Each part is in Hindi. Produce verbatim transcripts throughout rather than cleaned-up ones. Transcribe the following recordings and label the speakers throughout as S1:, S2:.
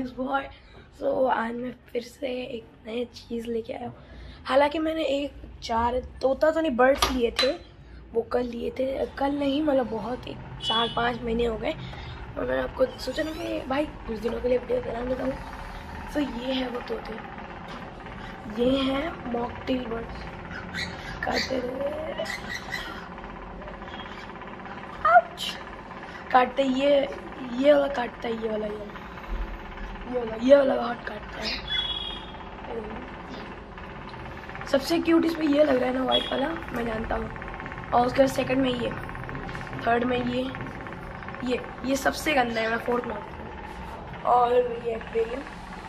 S1: News boy. सो आज मैं फिर से एक नई चीज़ लेके आया हूँ। हालांकि मैंने एक चार तोता तो नहीं बर्ड्स लिए थे, वो कल लिए थे, कल नहीं मतलब बहुत एक चार पाँच महीने हो गए। और मैंने आपको सोचा ना कि भाई कुछ दिनों के लिए वीडियो बना देता हूँ। तो ये है वो तोते, ये हैं मॉकटेल बर्ड्स। काटते रहे, काटते ये ये वाला काटता है, ये वाला ये वाला ये वाला ये वाला बहुत काटता है। सबसे क्यूट इसमें ये लग रहा है ना, वाइट वाला, मैं जानता हूँ। और उसके बाद सेकंड में ये, थर्ड में ये ये ये सबसे गंदा है, मैं फोर्थ में आता हूँ। और ये एक्वेरियम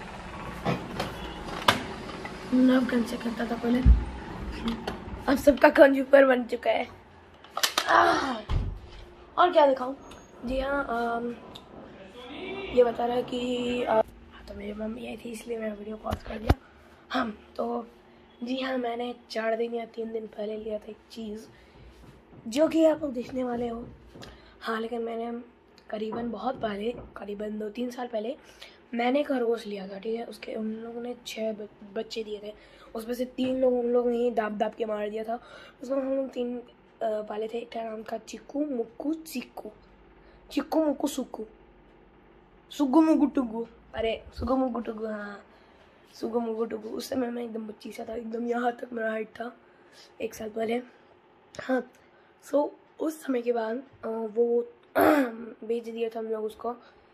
S1: नव गन से करता था पहले, अब सबका कंज्यूमर बन चुका है। आ, और क्या दिखाऊं? जी हाँ, ये बता रहा है कि आ, तो मेरी मम्मी आई थी इसलिए मैं वीडियो पॉज कर दिया। हाँ तो जी हाँ, मैंने चार दिन या तीन दिन पहले लिया था एक चीज़ जो कि आप लोग देखने वाले हो। हाँ लेकिन मैंने करीबन बहुत पहले, करीबन दो तीन साल पहले मैंने खरगोश लिया था, ठीक है। उसके उन लोगों ने छः बच्चे दिए थे, उसमें से तीन लोग उन लोगों ने ही दाब दाब के मार दिया था। उसमें हम लोग तीन पाले थे। एक नाम था चिक्कू मुक्कू चिक्कू, चिक्कू मुक्कू सुक्कू, सुगु मुगु टुगु, अरे सुगु मुगु टुगु, हाँ सुगु मुगु टुगु। उस समय मैं एकदम बच्ची सा था, एकदम यहाँ तक मेरा हाइट था एक साल पहले। हाँ सो उस समय के बाद वो बेच दिया था हम लोग उसको।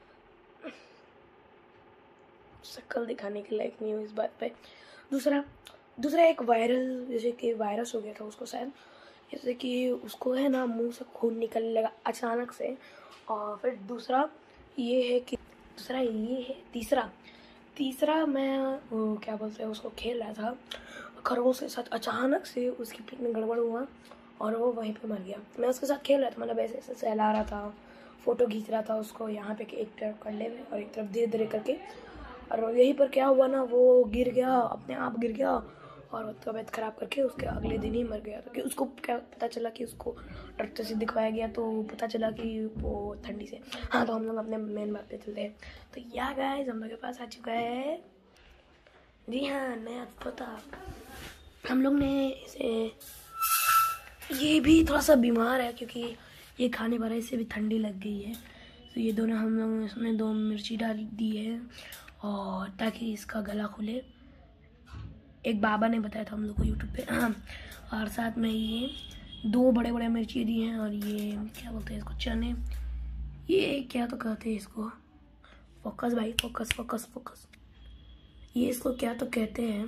S1: शक्ल दिखाने के लायक नहीं हूँ इस बात पे। दूसरा दूसरा एक वायरल, जैसे कि वायरस हो गया था उसको शायद, जैसे कि उसको है ना मुंह से खून निकलने लगा अचानक से। और फिर दूसरा ये है कि दूसरा ये है तीसरा तीसरा मैं वो क्या बोलते हैं उसको, खेल रहा था खरगोश के साथ, अचानक से उसकी पेट में गड़बड़ हुआ और वो वहीं पे मर गया। मैं उसके साथ खेल रहा था, मतलब ऐसे ऐसे सहला रहा था, फ़ोटो खींच रहा था उसको यहाँ पे एक तरफ करने में और एक तरफ धीरे धीरे करके। और यहीं पर क्या हुआ ना, वो गिर गया, अपने आप गिर गया और तबीयत ख़राब करके उसके अगले दिन ही मर गया। तो कि उसको क्या पता चला कि उसको डॉक्टर से दिखवाया गया तो पता चला कि वो ठंडी से। हाँ तो हम लोग अपने मेन बात पे चलते हैं। तो या गाइस हम लोग के पास आ चुका है, जी हाँ नया तोता। हम लोग ने इसे, ये भी थोड़ा सा बीमार है क्योंकि ये खाने वाला, इसे भी ठंडी लग गई है। तो ये दोनों हम लोग इसमें दो मिर्ची डाल दी है और ताकि इसका गला खुले। एक बाबा ने बताया था हम लोग को यूट्यूब पे। हाँ और साथ में ये दो बड़े बड़े मिर्ची दी हैं और ये क्या बोलते हैं इसको, चने, ये क्या तो कहते हैं इसको, फोकस भाई फोकस फोकस फोकस, ये इसको क्या तो कहते हैं,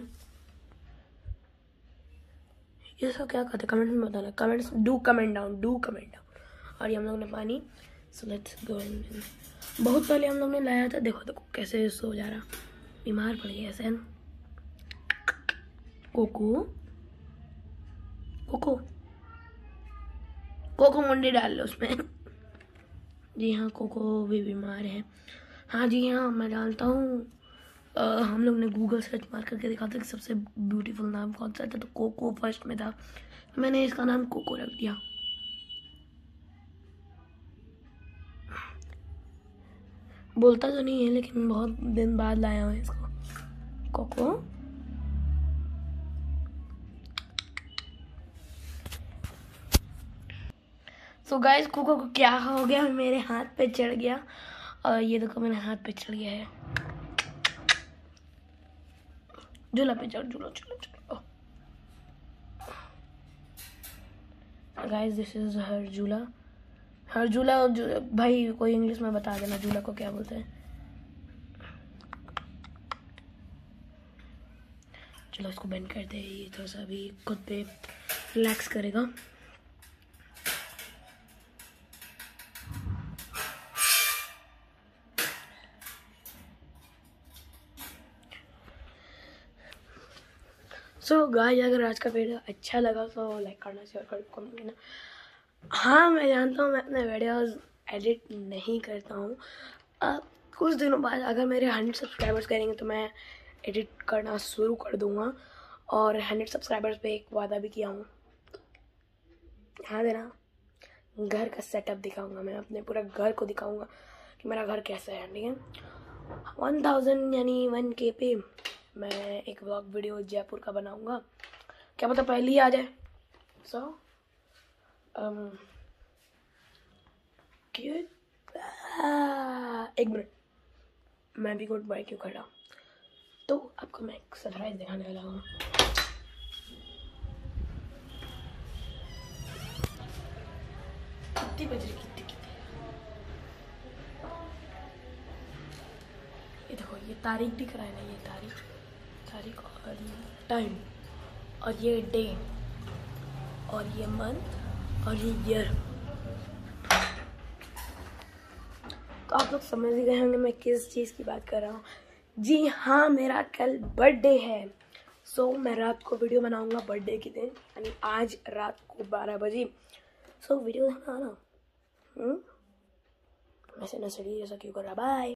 S1: ये इसको क्या कहते हैं कमेंट में बताना, comments do comment down do comment down. और ये हम लोग ने पानी, सो लेट्स गो। बहुत पहले हम लोग ने लाया था, देखो देखो कैसे सो जा रहा, बीमार पड़ गया ऐसे। कोको कोको कोको मुंडी डाल लो उसमें। जी हाँ कोको भी बीमार है। हाँ जी हाँ मैं जानता हूँ, हम लोग ने गूगल सर्च मार करके देखा था कि सबसे ब्यूटीफुल नाम कौन सा था, तो कोको फर्स्ट में था, मैंने इसका नाम कोको रख दिया। बोलता तो नहीं है लेकिन बहुत दिन बाद लाया हूँ इसको, cocoa. So so guys cocoa को क्या हो गया, मेरे हाथ पे चढ़ गया और ये देखो मेरे हाथ पे चढ़ गया है। झूला पे चढ़, झूला झूला झूला। गाइस दिस इज हर झूला, हर झूला भाई कोई इंग्लिश में बता देना झूला को क्या बोलते हैं। चलो इसको बंद करते हैं, ये थोड़ा सा अभी खुद पे रिलैक्स करेगा। सो so, गाइस अगर आज का वीडियो अच्छा लगा तो लाइक करना, शेयर करना, कमेंट करना। हाँ मैं जानता हूँ मैं अपने वीडियोस एडिट नहीं करता हूँ। कुछ दिनों बाद अगर मेरे हंड्रेड सब्सक्राइबर्स करेंगे तो मैं एडिट करना शुरू कर दूँगा। और हंड्रेड सब्सक्राइबर्स पे एक वादा भी किया हूँ, हाँ देना, घर का सेटअप दिखाऊँगा मैं, अपने पूरा घर को दिखाऊँगा कि मेरा घर कैसा है, ठीक है। वन थाउजेंड यानी वन के पे मैं एक व्लॉग वीडियो जयपुर का बनाऊंगा, क्या पता पहले ही आ जाए। सो um, एक मिनट, मैं भी गुड बाय क्यों कर रहा हूँ, तो आपको मैं एक सरप्राइज दिखाने वाला हूँ। कितनी बज रही कितनी कितनी ये देखो, ये तारीख दिख रहा है ना, ये तारीख तारीख और टाइम और ये डे और ये मंथ और ये ईयर। तो आप लोग समझ ही गए होंगे मैं किस चीज़ की बात कर रहा हूँ। जी हाँ, मेरा कल बर्थडे है। सो so, मैं रात को वीडियो बनाऊंगा बर्थडे के दिन, यानी आज रात को बारह बजे। सो so, वीडियो देखना ना। हम्म ऐसे नसड़ी ऐसा क्यों कर रहा, बाय।